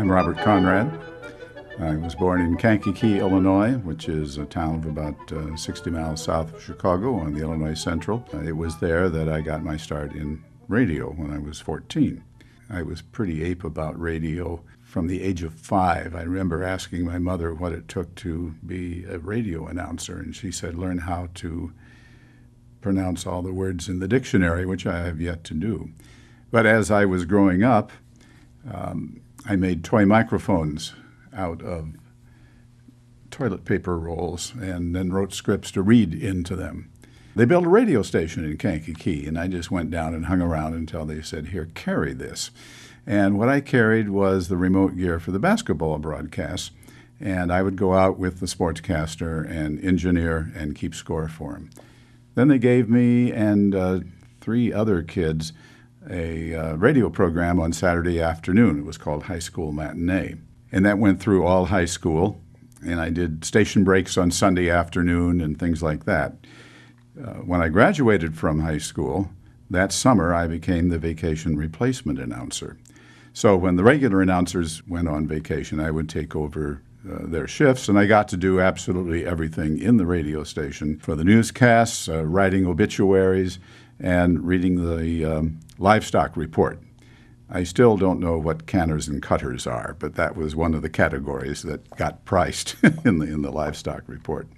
I'm Robert Conrad. I was born in Kankakee, Illinois, which is a town of about 60 miles south of Chicago on the Illinois Central. It was there that I got my start in radio when I was 14. I was pretty ape about radio from the age of 5. I remember asking my mother what it took to be a radio announcer, and she said, learn how to pronounce all the words in the dictionary, which I have yet to do. But as I was growing up, I made toy microphones out of toilet paper rolls and then wrote scripts to read into them. They built a radio station in Kankakee, and I just went down and hung around until they said, here, carry this. And what I carried was the remote gear for the basketball broadcasts, and I would go out with the sportscaster and engineer and keep score for him. Then they gave me and 3 other kids a radio program on Saturday afternoon. It was called High School Matinee. And that went through all high school, and I did station breaks on Sunday afternoon and things like that. When I graduated from high school, that summer I became the vacation replacement announcer. So when the regular announcers went on vacation, I would take over their shifts, and I got to do absolutely everything in the radio station, for the newscasts, writing obituaries, and reading the livestock report. I still don't know what canners and cutters are, but that was one of the categories that got priced in the livestock report.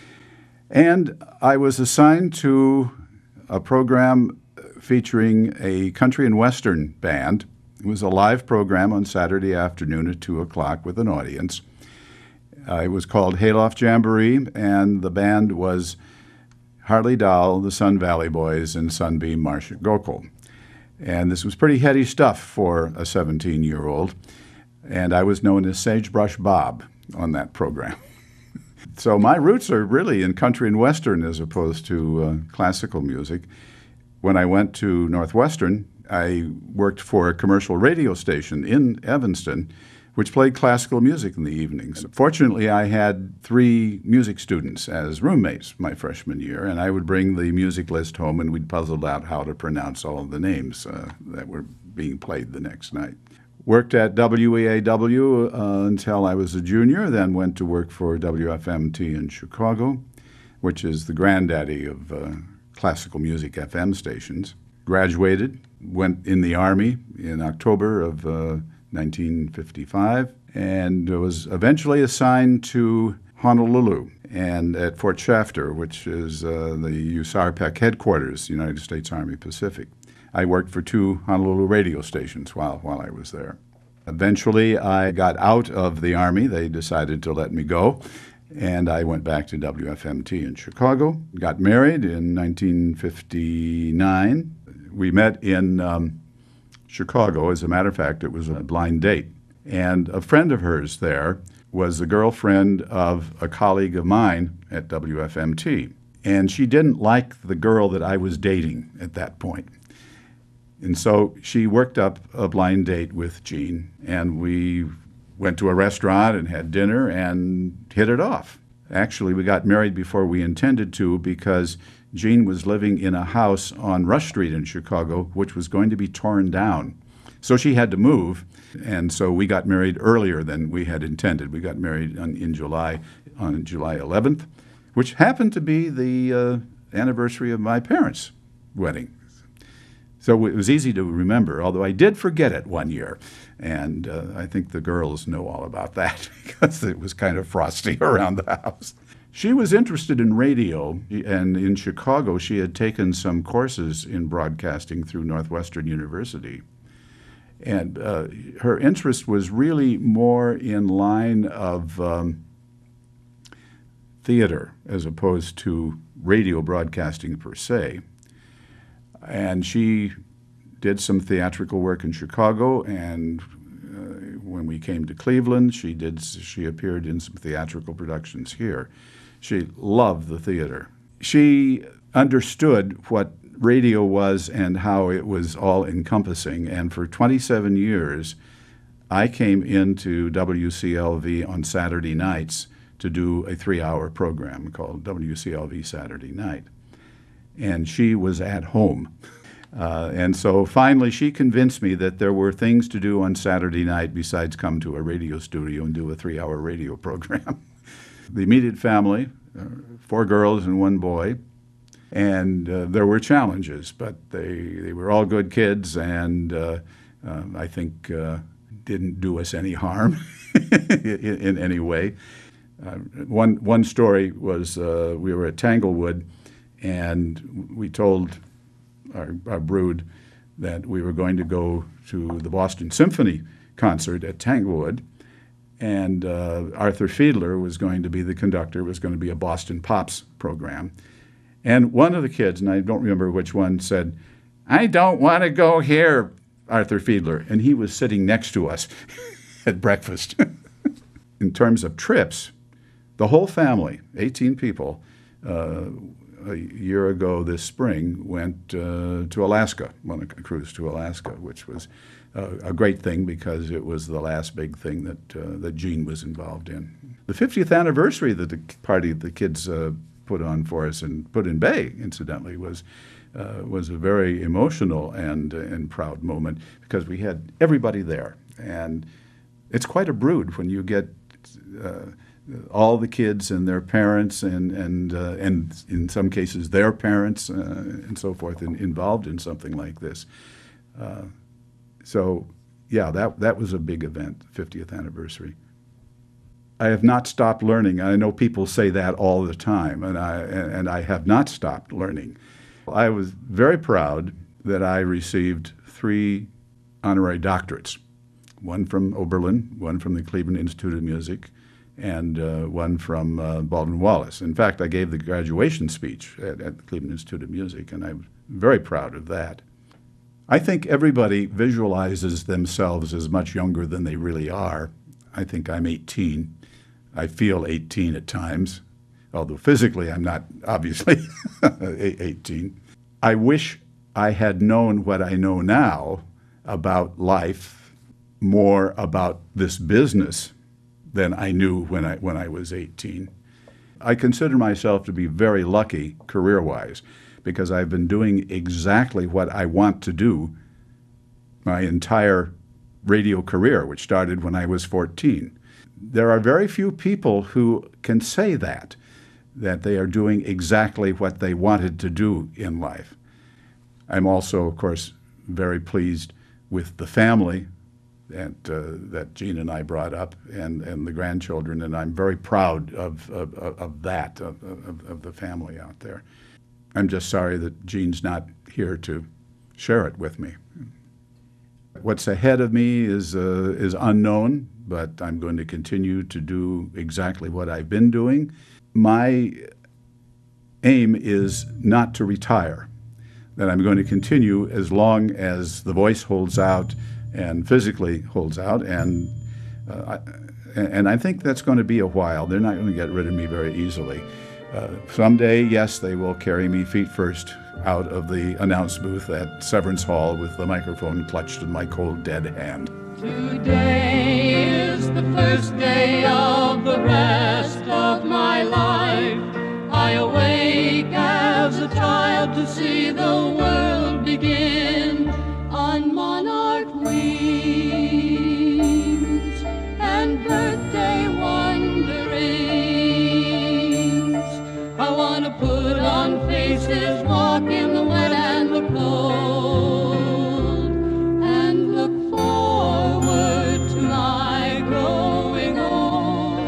And I was assigned to a program featuring a country and western band. It was a live program on Saturday afternoon at 2 o'clock with an audience. It was called Hayloft Jamboree, and the band was Harley Dahl, the Sun Valley Boys, and Sunbeam Marcia Gokul. And this was pretty heady stuff for a 17-year-old, and I was known as Sagebrush Bob on that program. So my roots are really in country and western as opposed to classical music. When I went to Northwestern, I worked for a commercial radio station in Evanston, which played classical music in the evenings. Fortunately, I had 3 music students as roommates my freshman year, and I would bring the music list home, and we'd puzzle out how to pronounce all of the names that were being played the next night. Worked at WEAW until I was a junior, then went to work for WFMT in Chicago, which is the granddaddy of classical music FM stations. Graduated, went in the Army in October of 1955, and was eventually assigned to Honolulu and at Fort Shafter, which is the USARPEC headquarters, United States Army Pacific. I worked for 2 Honolulu radio stations while I was there. Eventually, I got out of the Army. They decided to let me go, and I went back to WFMT in Chicago, got married in 1959. We met in Chicago. As a matter of fact, it was a blind date. And a friend of hers there was the girlfriend of a colleague of mine at WFMT. And she didn't like the girl that I was dating at that point. And so she worked up a blind date with Jean, and we went to a restaurant and had dinner and hit it off. Actually, we got married before we intended to because Jean was living in a house on Rush Street in Chicago, which was going to be torn down. So she had to move, and so we got married earlier than we had intended. We got married on July 11th, which happened to be the anniversary of my parents' wedding. So it was easy to remember, although I did forget it one year. And I think the girls know all about that because it was kind of frosty around the house. She was interested in radio, and in Chicago she had taken some courses in broadcasting through Northwestern University. And her interest was really more in line of theater as opposed to radio broadcasting per se. And she did some theatrical work in Chicago, and when we came to Cleveland, she appeared in some theatrical productions here. She loved the theater. She understood what radio was and how it was all encompassing, and for 27 years I came into WCLV on Saturday nights to do a 3-hour program called WCLV Saturday Night. And she was at home. And so finally she convinced me that there were things to do on Saturday night besides come to a radio studio and do a 3-hour radio program. The immediate family, 4 girls and 1 boy, and there were challenges, but they were all good kids, and I think didn't do us any harm in any way. One story was we were at Tanglewood, and we told our brood that we were going to go to the Boston Symphony concert at Tanglewood, and Arthur Fiedler was going to be the conductor. It was going to be a Boston Pops program. And one of the kids, and I don't remember which one, said, "I don't want to go here, Arthur Fiedler." And he was sitting next to us at breakfast. In terms of trips, the whole family, 18 people, a year ago this spring went to Alaska, on a cruise to Alaska, which was a great thing because it was the last big thing that Gene was involved in. The 50th anniversary that the party the kids put on for us and put in Bay, incidentally, was a very emotional and proud moment because we had everybody there. And it's quite a brood when you get all the kids and their parents and in some cases their parents and so forth involved in something like this. So yeah, that was a big event, 50th anniversary. I have not stopped learning. I know people say that all the time, and I have not stopped learning. I was very proud that I received 3 honorary doctorates, one from Oberlin, one from the Cleveland Institute of Music, and one from Baldwin Wallace. In fact, I gave the graduation speech at the Cleveland Institute of Music, and I'm very proud of that. I think everybody visualizes themselves as much younger than they really are. I think I'm 18. I feel 18 at times, although physically I'm not, obviously, 18. I wish I had known what I know now about life, more about this business than I knew when I was 18. I consider myself to be very lucky career-wise because I've been doing exactly what I want to do my entire radio career, which started when I was 14. There are very few people who can say that they are doing exactly what they wanted to do in life. I'm also, of course, very pleased with the family that Gene and I brought up and the grandchildren, and I'm very proud of the family out there. I'm just sorry that Gene's not here to share it with me. What's ahead of me is unknown, but I'm going to continue to do exactly what I've been doing. My aim is not to retire, that I'm going to continue as long as the voice holds out and physically holds out, and I think that's going to be a while. They're not going to get rid of me very easily. Someday, yes, they will carry me feet first out of the announce booth at Severance Hall with the microphone clutched in my cold, dead hand. Today is the first day of the rest of my life. I awake as a child to see the world begin on monarch wings and birthday wonderings. I want to put on faces, walk in the wet and the cold, and look forward to my growing old.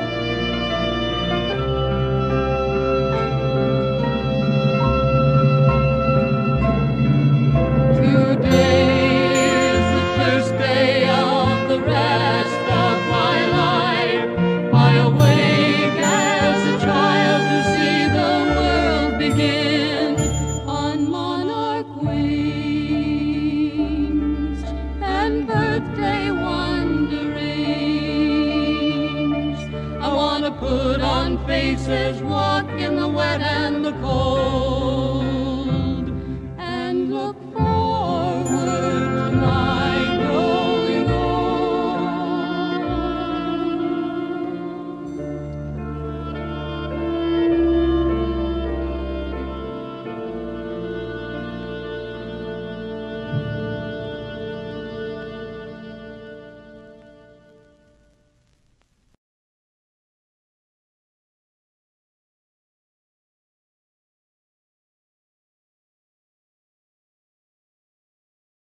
Today is the first day of the rest of my life. I awake as a child to see the world begin.